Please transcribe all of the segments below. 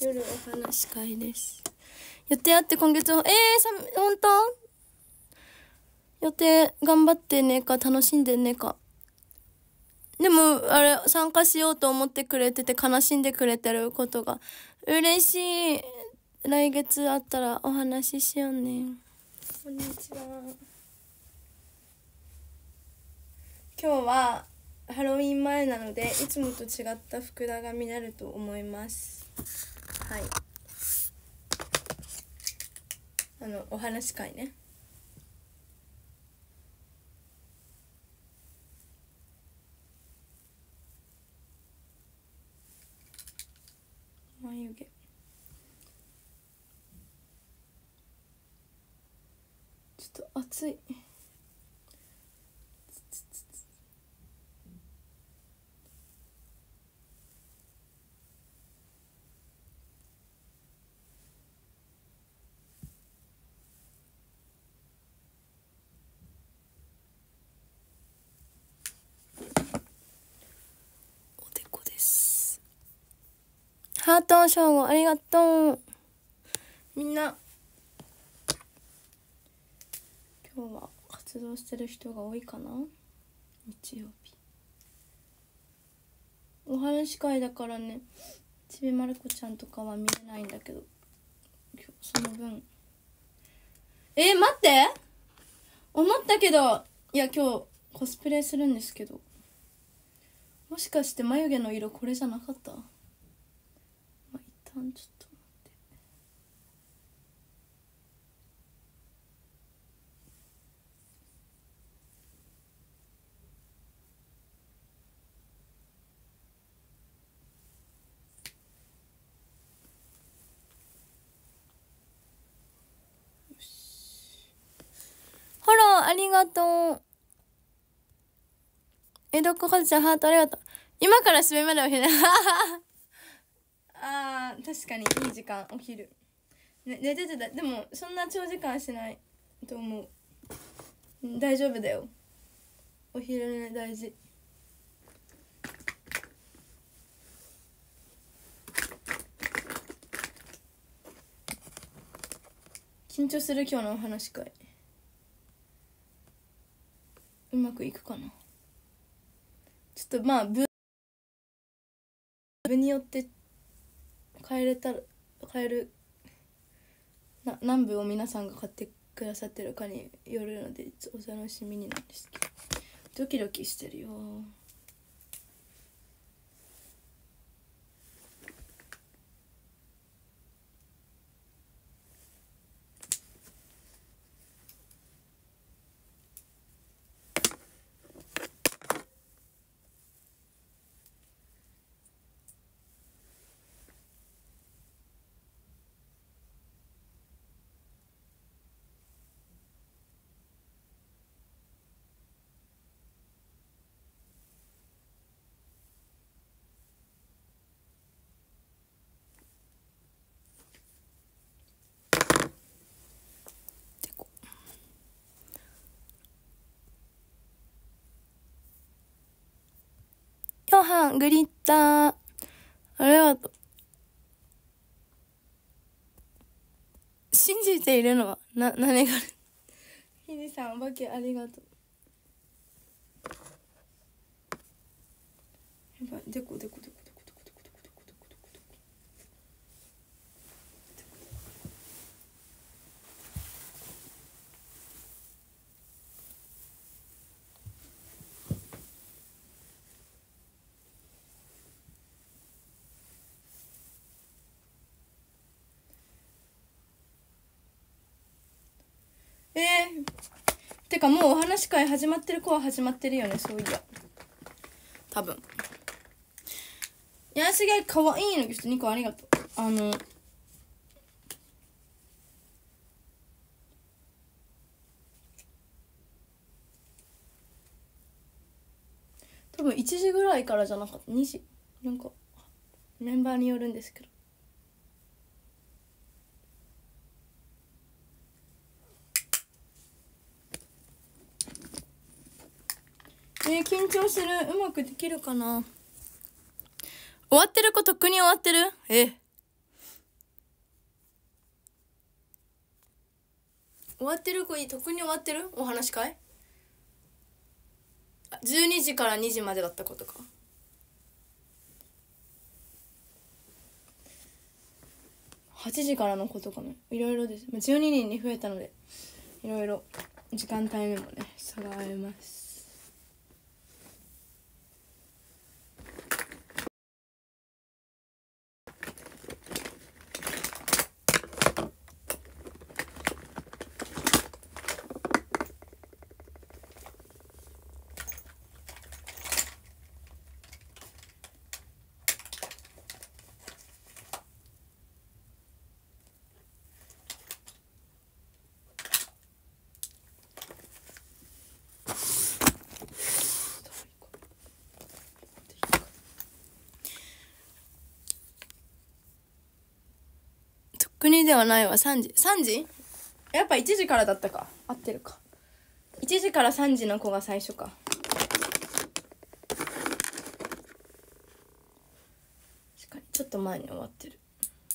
夜お話し会です。予定あって今月ほんと予定頑張ってねか楽しんでねか。でもあれ参加しようと思ってくれてて悲しんでくれてることが嬉しい。来月あったらお話ししようね。こんにちは。今日はハロウィン前なのでいつもと違った福田が見れると思います。はい、お話し会ね。眉毛ちょっと暑い。おでこです。ハートショーゴありがとう。みんな今日は活動してる人が多いかな。日曜日お話し会だからね、ちびまる子ちゃんとかは見れないんだけど、今日その分待って思ったけど、いや今日コスプレするんですけど、もしかして眉毛の色これじゃなかった？まあ、一旦ちょっとフォローありがとう。江戸っ子かずちゃんハートありがとう。今から締めまでお昼あー確かにいい時間お昼、ね、寝てた。でもそんな長時間しないと思う。大丈夫だよ。お昼寝大事。緊張する今日のお話し会。うまくいくかな。ちょっとまあ部によって変える何部を皆さんが買ってくださってるかによるのでお楽しみになんですけど、ドキドキしてるよ。ヨハングリッターありがとう。信じているのは何がひじさんお化けありがとう。やばい、でこてかもうお話し会始まってる子は始まってるよね、そういや多分。やすげかわいいのギフト2個ありがとう。多分1時ぐらいからじゃなかった、2時なんかメンバーによるんですけど。緊張する。うまくできるかな。終わってる子とっくに終わってる。 終わってる？これ特に終わってる？お話し会12時から2時までだったことか。8時からのことかな。いろいろです。12人に増えたのでいろいろ時間帯にもね差があります。国ではないわ。3時やっぱ1時からだったか。合ってるか。1時から3時の子が最初か。確かにちょっと前に終わってる。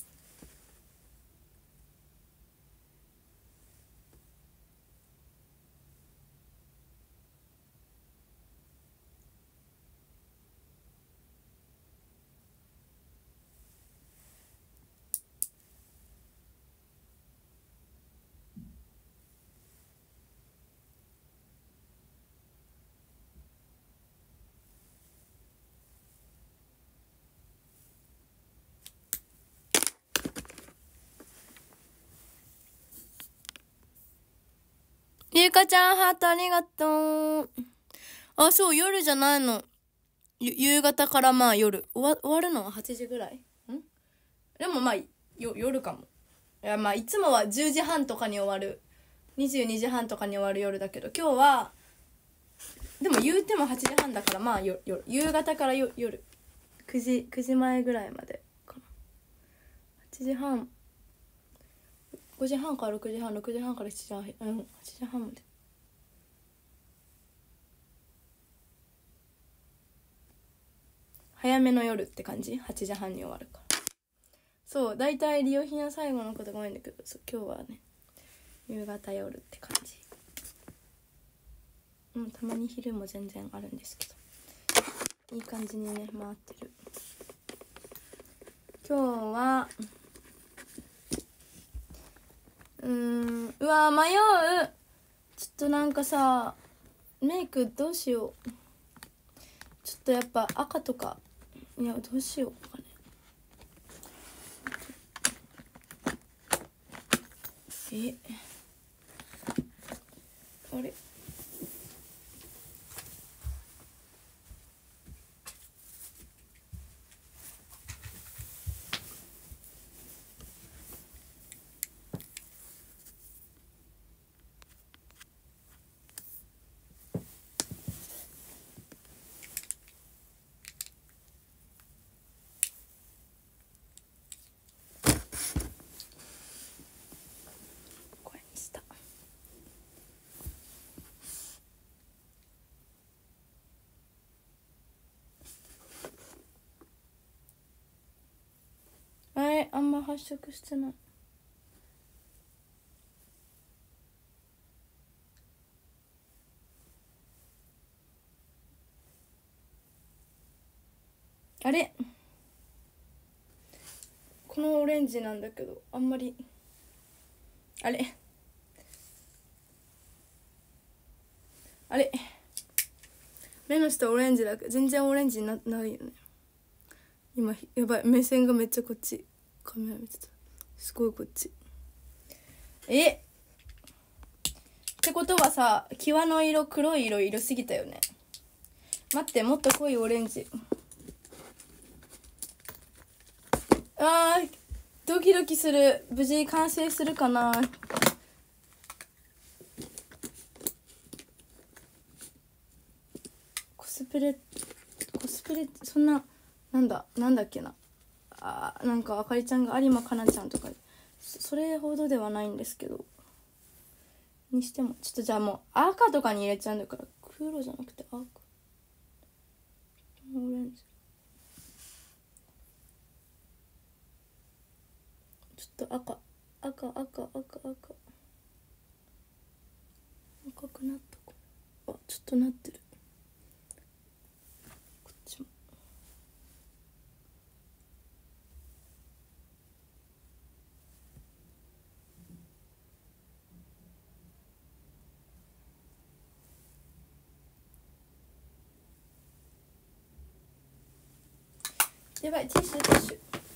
ゆうかちゃんハートありがとう。あ、そう、夜じゃないの。夕方からまあ夜終わるのは8時ぐらい。でもまあ夜かも。いやまあいつもは10時半とかに終わる、22時半とかに終わる夜だけど、今日はでも言うても8時半だからまあ夕方から夜9時前ぐらいまでかな。8時半5時半から6時半6時半から7時半8時半まで。早めの夜って感じ。8時半に終わるから。そう、だいたい利用品は最後のことが多いんだけど、今日はね夕方夜って感じ。たまに昼も全然あるんですけど、いい感じにね回ってる。今日はうわ迷う。ちょっとなんかさ、メイクどうしよう。ちょっとやっぱ赤とか、いやどうしようかね。あれこれにした。あんま発色してない。あれこのオレンジなんだけどあんまりあれ目の下オレンジだけど全然オレンジないよね。今やばい、目線がめっちゃこっち、カメラ見てた。すごいこっち。ってことはさ、際の色黒い色入れすぎたよね。待って、もっと濃いオレンジ。ドキドキする。無事完成するかな。コスプレそんななんだっけな。なんかあかりちゃんが有馬かなちゃんとかそれほどではないんですけど、にしてもちょっとじゃあもう赤とかに入れちゃうんだから、黒じゃなくて赤、オレンジ。ちょっと赤。 赤くなったか。あ、ちょっとなってる。こっちも。やばい、ティッシュティッシュ。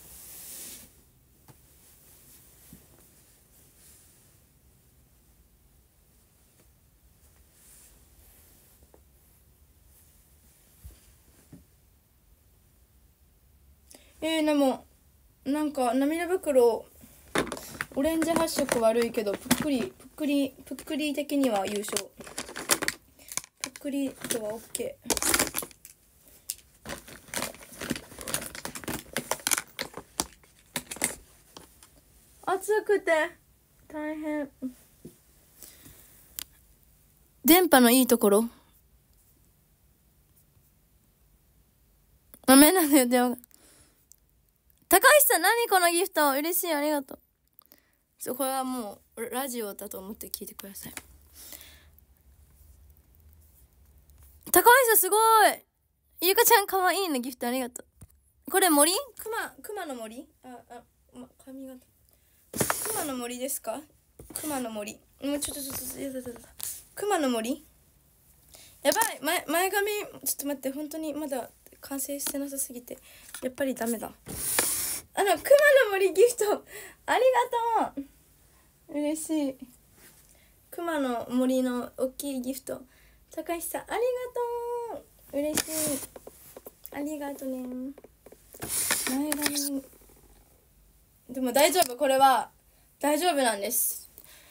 でもなんか涙袋オレンジ発色悪いけど、ぷっくり的には優勝。ぷっくりとは OK。暑くて大変。電波のいいところ。ダメなんだよ、電話。高橋さん、何このギフト。嬉しい、ありがとう。これはもうラジオだと思って聞いてください。高橋さん、すごい。ゆかちゃん、かわいいね、ギフトありがとう。これ森？熊の森？髪型。熊の森ですか？熊の森。もうちょっと、熊の森？やばい、前髪、ちょっと待って、本当にまだ完成してなさすぎて、やっぱりダメだ。熊の森ギフト、ありがとう。嬉しい。熊の森の大きいギフト。高橋さん、ありがとう。嬉しい。ありがとうね。前髪。でも大丈夫、これは大丈夫なんです。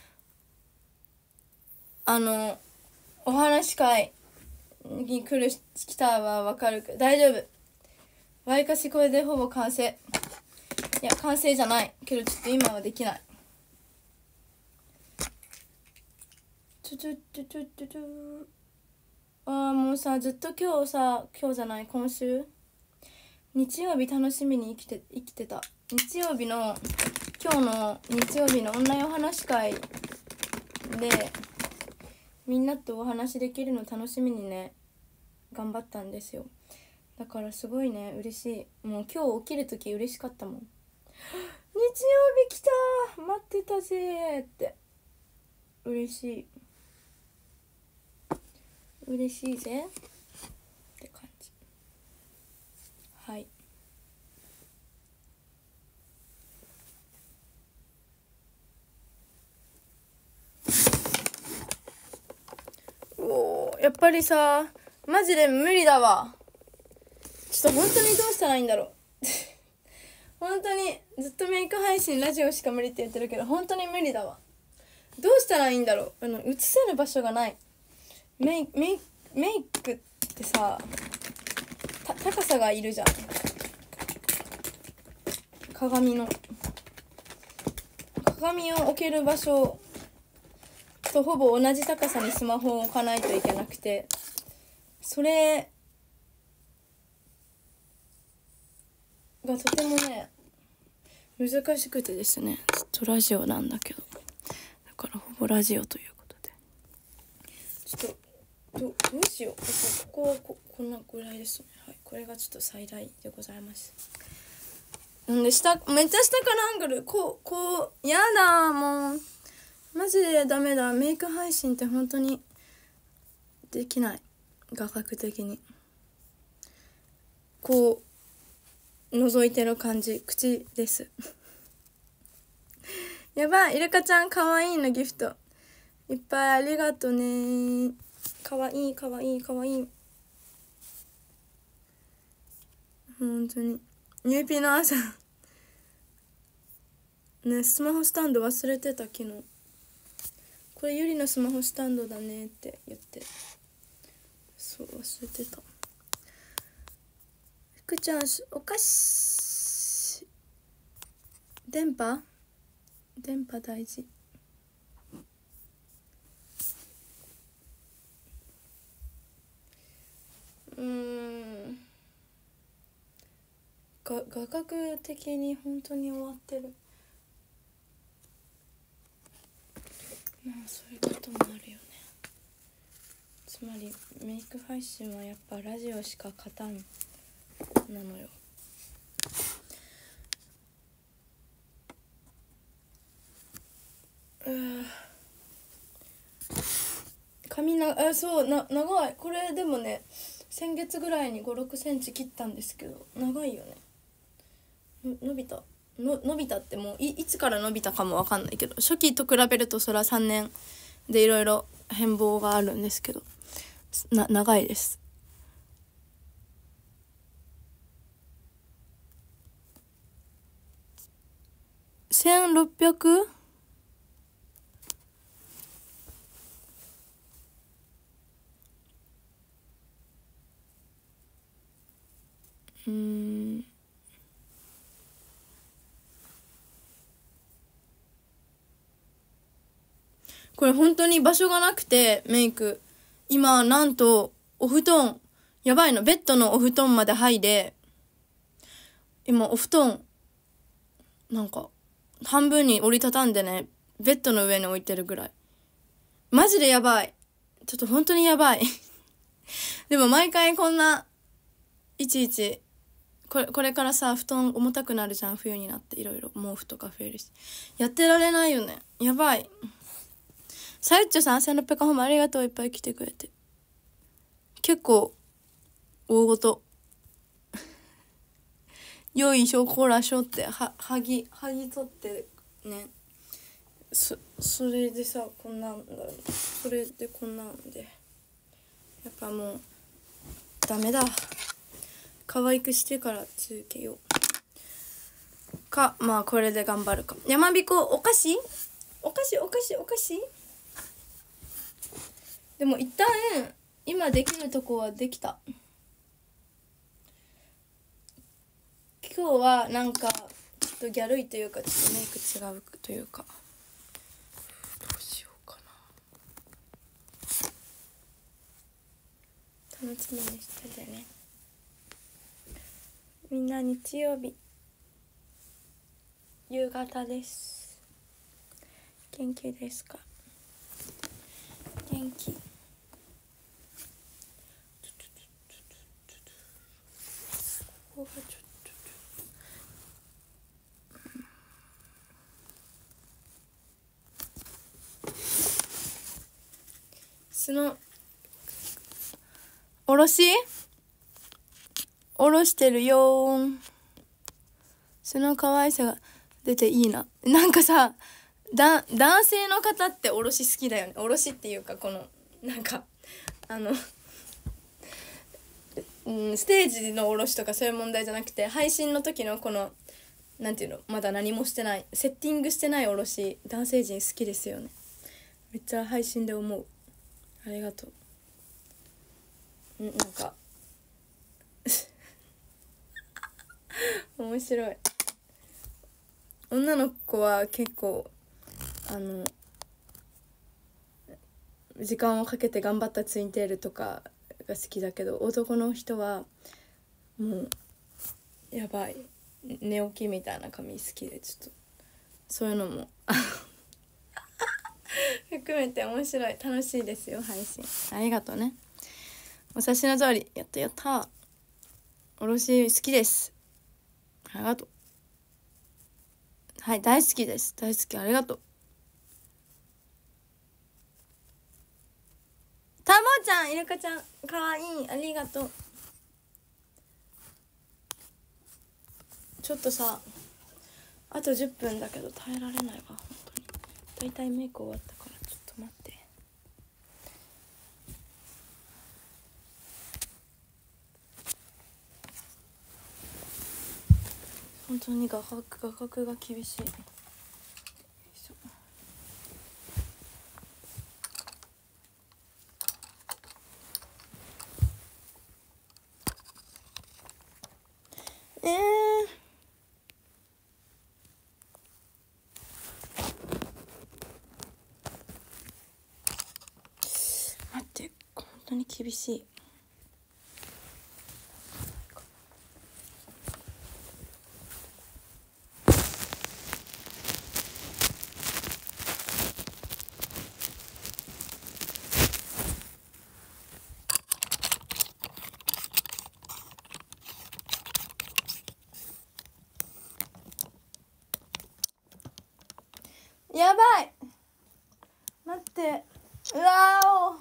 お話し会に来たはわかるけど、大丈夫。わりかしこれでほぼ完成。いや、完成じゃないけど、ちょっと今はできない。もうさ、ずっと今日じゃない、今週日曜日楽しみに生きてた。今日の日曜日のオンラインお話し会でみんなとお話できるの楽しみにね、頑張ったんですよ。だからすごいね、嬉しい。もう今日起きるとき嬉しかったもん。日曜日来た、待ってたぜって。嬉しいぜって感じ。はい。やっぱりさ、マジで無理だわ。ちょっと本当にどうしたらいいんだろう。本当にずっとメイク配信ラジオしか無理って言ってるけど、本当に無理だわ。どうしたらいいんだろう。映せる場所がない。メイクってさ、高さがいるじゃん。鏡を置ける場所とほぼ同じ高さにスマホを置かないといけなくて、それがとてもね難しくてですね。ずっとラジオなんだけど、だからほぼラジオということで、ちょっとどうしよう。ここはこんなぐらいですね。はい、これがちょっと最大でございます。なんでめっちゃ下からアングルこうやだ、もうマジでダメだ。メイク配信って本当にできない。画角的にこう覗いてる感じ、口ですやばい、イルカちゃんかわいいのギフトいっぱいありがとね。かわいい本当に。ニューピーの朝ね、スマホスタンド忘れてた。昨日これゆりのスマホスタンドだねって言って、そう忘れてた。福ちゃんお菓子、電波大事。画角的に本当に終わってる。まあそういうこともあるよね。 つまりメイク配信はやっぱラジオしか勝たんなのよ。髪そう長い。これでもね先月ぐらいに5、6センチ切ったんですけど長いよね。伸びたってもう いつから伸びたかも分かんないけど、初期と比べるとそれは3年でいろいろ変貌があるんですけど長いです。1600？ これ本当に場所がなくてメイク今なんとお布団やばいの、ベッドのお布団まで剥いで今お布団なんか半分に折りたたんでねベッドの上に置いてるぐらい。マジでやばい。ちょっと本当にやばいでも毎回こんないちいちこれからさ布団重たくなるじゃん、冬になっていろいろ毛布とか増えるしやってられないよね。やばい。さゆっちょさん1600本もありがとう。いっぱい来てくれて結構大ごとよいしょこらしょってはぎ取ってね。それでさこんなんだ、それでこんなんでやっぱもうダメだ。可愛くしてから続けようか。まあこれで頑張るか。山彦お菓子でも一旦今できるとこはできた。今日はなんかちょっとギャルいというかちょっとメイク違うというか、どうしようかな。楽しみにしててね。みんな日曜日夕方です。元気ですか？元気。ここがちょっとおろしてるよー。その可愛さが出ていいな。なんかさ男性の方っておろし好きだよね。おろしっていうかこのなんかステージのおろしとかそういう問題じゃなくて、配信の時のこのなんていうの、まだ何もしてないセッティングしてないおろし男性陣好きですよね。めっちゃ配信で思う。ありがとう。なんか面白い。女の子は結構時間をかけて頑張ったツインテールとかが好きだけど、男の人はもうやばい寝起きみたいな髪好きで、ちょっとそういうのも含めて面白い、楽しいですよ配信。ありがとうね。お察しの通りやったおろし好きです。ありがとう。はい、大好きです。大好き。ありがとう。たもちゃん、イルカちゃんかわいい。ありがとう。ちょっとさあと10分だけど耐えられないわ本当に。だいたいメイク終わったからちょっと待って。本当に画角が厳しい。待って、本当に厳しい。 やばい、待って、うわーお、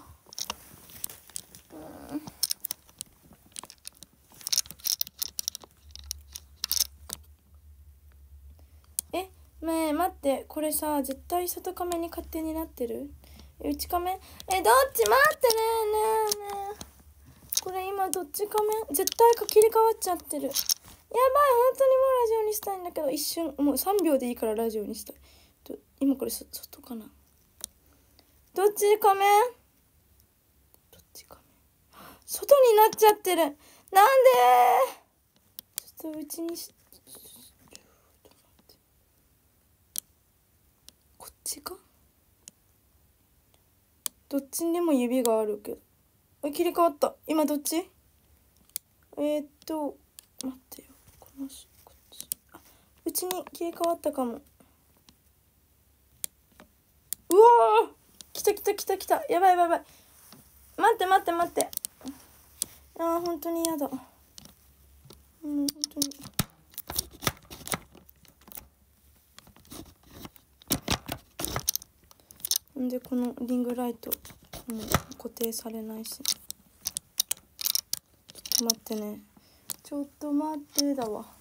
待って、これさ絶対外カメに勝手になってる？内カメ？どっち？待ってねこれ今どっちカメ？絶対切り替わっちゃってる。やばい、本当にもうラジオにしたいんだけど、一瞬もう3秒でいいからラジオにしたい。今これ外かな？どっちカメ？どっちカメ？外になっちゃってる。なんで？ちょっとうちにこっちか？どっちにでも指があるけど。切り替わった。今どっち？待ってよ。こっち。うちに切り替わったかも。うわー、来た。やばい。待って。本当に嫌だ。本当に。んでこのリングライトもう固定されないし。ちょっと待ってだわ。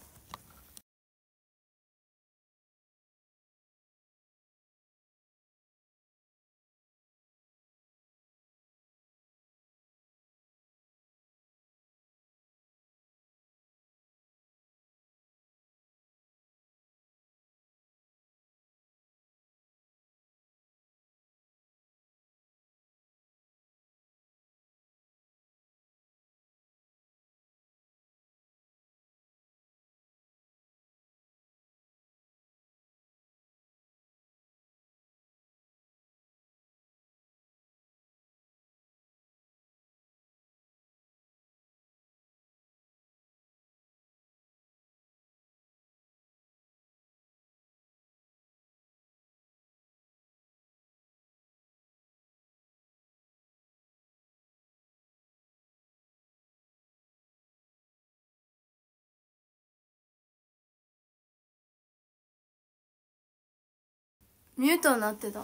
ミュートになってた。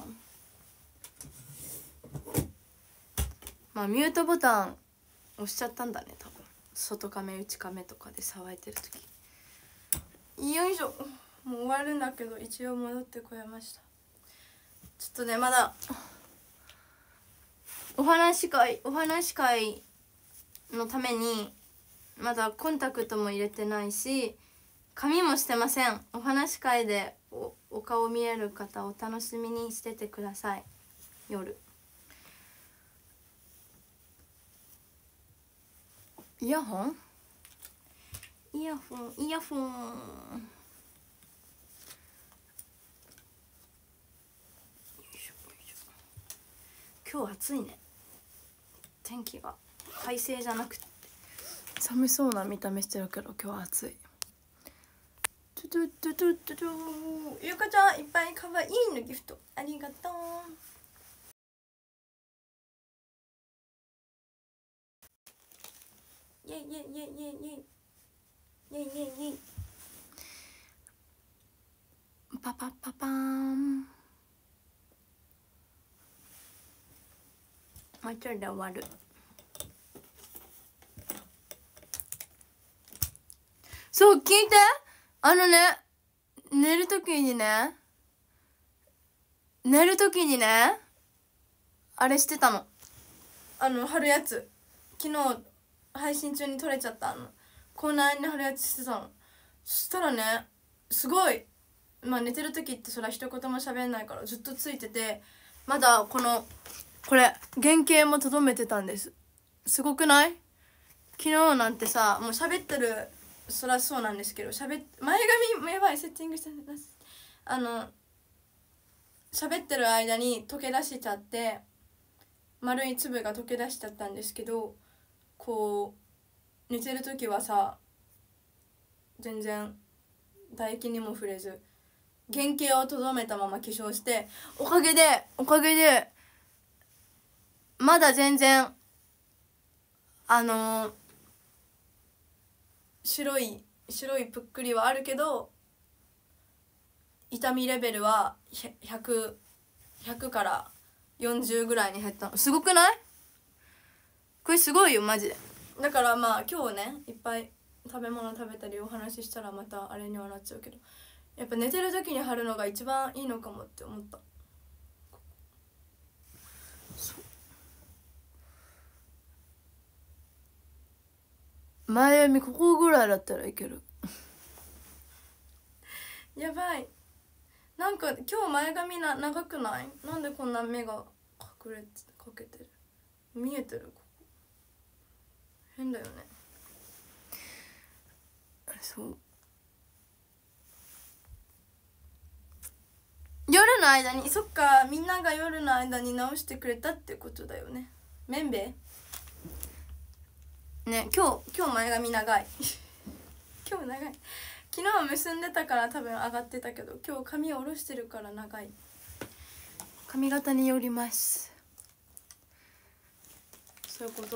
まあミュートボタン押しちゃったんだね多分。外カメ内カメとかで騒いでる時。よいしょ。もう終わるんだけど一応戻ってこれました。ちょっとねまだお話し会のためにまだコンタクトも入れてないし髪もしてません。お話し会でお顔見える方お楽しみにしててください。夜イヤホン今日暑いね。天気が快晴じゃなくて寒そうな見た目してるけど今日は暑い。ゆかちゃんいっぱいかわいいのギフトありがとう。イェイパーン。もうちょいで終わる。そう聞いて、寝る時にねあれしてたの。貼るやつ昨日配信中に撮れちゃった。コーナーに貼るやつしてたの。そしたらねすごい、まあ寝てる時ってそりゃ一言も喋んないからずっとついてて、まだこれ原型もとどめてたんです。すごくない？昨日なんてさもう喋ってる、そりゃそうなんですけど前髪もやばいセッティングしてます。喋ってる間に溶け出しちゃって丸い粒が溶け出しちゃったんですけど、こう寝てる時はさ全然唾液にも触れず原型をとどめたまま化粧して、おかげでまだ全然白いぷっくりはあるけど痛みレベルは100から40ぐらいに減ったの。すごくない？これすごいよマジで。だからまあ今日ねいっぱい食べ物食べたりお話ししたらまたあれにはなっちゃうけど、やっぱ寝てる時に貼るのが一番いいのかもって思った。前髪ここぐらいだったらいける。やばい。なんか今日前髪長くない？なんでこんな目がかけてる？見えてる？ここ変だよね。そう、夜の間に、そっか、みんなが夜の間に直してくれたってことだよね。めんべね。今日前髪長い今日長い。昨日は結んでたから多分上がってたけど、今日髪を下ろしてるから長い。髪型によります。そういうこと。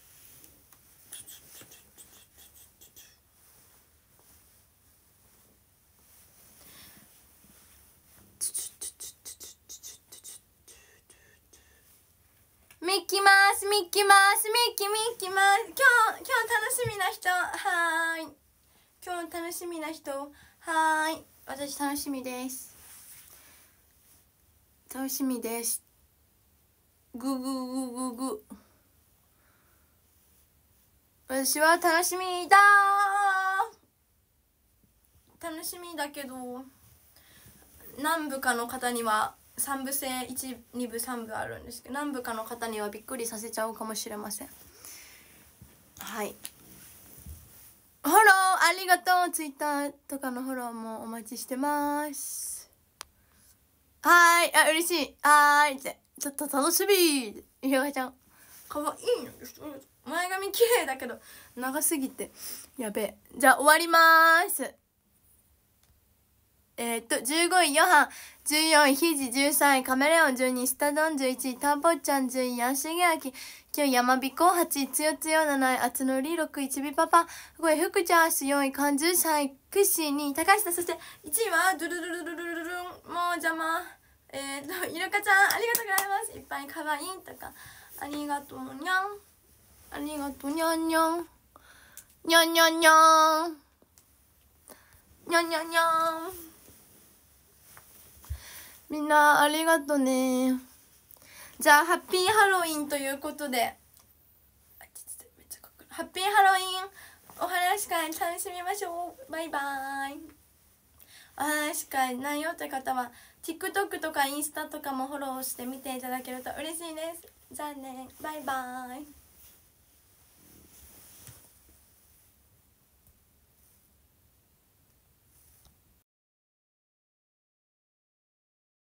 ミッキーマウス、ミッキーマウス、ミッキーマウス。今日楽しみな人、はーい。今日楽しみな人、はーい。私楽しみです。楽しみです。グググググ。私は楽しみだー。楽しみだけど、何部かの方には3部制1、2部、3部あるんですけど、何部かの方にはびっくりさせちゃうかもしれません。はい。フォローありがとう。ツイッターとかのフォローもお待ちしてます。はーい。あ、嬉しい。はーいって。ちょっと楽しみ。ひろかちゃんかわいいの。前髪綺麗だけど長すぎてやべえ。じゃあ終わりまーす。15位ヨハン、14位ヒジ、13位カメレオン、12位スタドン、11位タンポちゃん、10位ヤンシゲアキ、9位ヤマビコ、8位つよつよ、7位あつのり、6位ちびパパ、5位ふくちゃんす、4位カンズ、3位クッシー、2位高下、そして1位はドゥルルルルルルルン、もう邪魔。イルカちゃんありがとうございます。いっぱいかわいいとかありがとうにゃん、ありがとうにゃんにゃんにゃんにゃんにゃんにゃんにゃんにゃん。みんなありがとね。じゃあハッピーハロウィンということで、ハッピーハロウィンお話し会楽しみましょう。バイバーイ。お話し会ないよという方は TikTok とかインスタとかもフォローしてみていただけると嬉しいです。じゃあね、バイバーイ。